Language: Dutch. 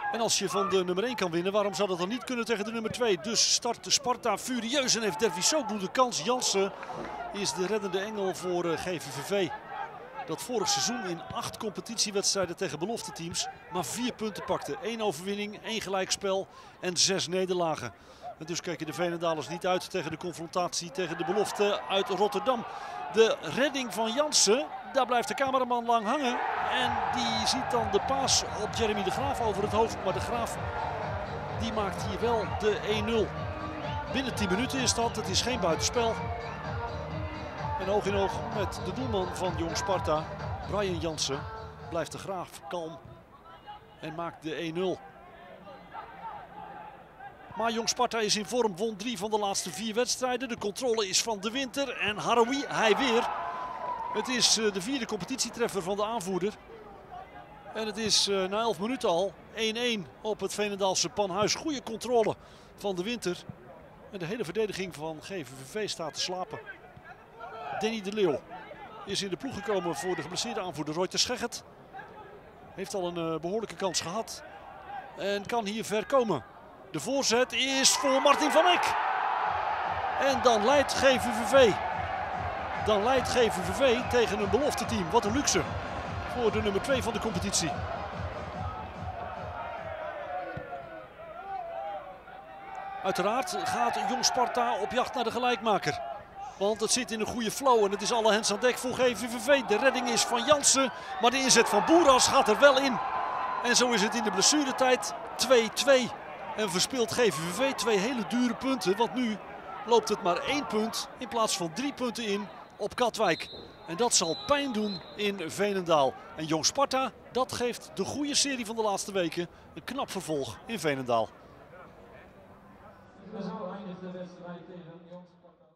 En als je van de nummer 1 kan winnen, waarom zou dat dan niet kunnen tegen de nummer 2? Dus start Sparta furieus en heeft Dervisoglu de kans. Jansen is de reddende engel voor GVVV. Dat vorig seizoen in 8 competitiewedstrijden tegen belofte teams maar 4 punten pakte. 1 overwinning, 1 gelijkspel en 6 nederlagen. En dus kijken de Veenendalers niet uit tegen de confrontatie tegen de belofte uit Rotterdam. De redding van Jansen, daar blijft de cameraman lang hangen. En die ziet dan de paas op Jeremy de Graaf over het hoofd. Maar de Graaf die maakt hier wel de 1-0. Binnen 10 minuten is dat, het is geen buitenspel. En oog in oog met de doelman van Jong Sparta, Brian Jansen, blijft de Graaf kalm en maakt de 1-0. Maar Jong Sparta is in vorm, won 3 van de laatste 4 wedstrijden. De controle is van De Winter en Haroui, hij weer. Het is de 4e competitietreffer van de aanvoerder. En het is na 11 minuten al 1-1 op het Veenendaalse Panhuis. Goede controle van De Winter. En de hele verdediging van GVVV staat te slapen. Danny de Leeuw is in de ploeg gekomen voor de geblesseerde aanvoerder Roy Terscheget. Heeft al een behoorlijke kans gehad. En kan hier ver komen. De voorzet is voor Martin van Eck. En dan leidt GVVV. Dan leidt GVVV tegen een belofte team. Wat een luxe voor de nummer 2 van de competitie. Uiteraard gaat Jong Sparta op jacht naar de gelijkmaker. Want het zit in een goede flow en het is alle hens aan dek voor GVVV. De redding is van Jansen, maar de inzet van Boeras gaat er wel in. En zo is het in de blessuretijd 2-2. En verspeelt GVVV 2 hele dure punten. Want nu loopt het maar 1 punt in plaats van 3 punten in op Katwijk. En dat zal pijn doen in Veenendaal. En Jong Sparta, dat geeft de goede serie van de laatste weken een knap vervolg in Veenendaal. Zo eindigt de wedstrijd tegen Jong Sparta.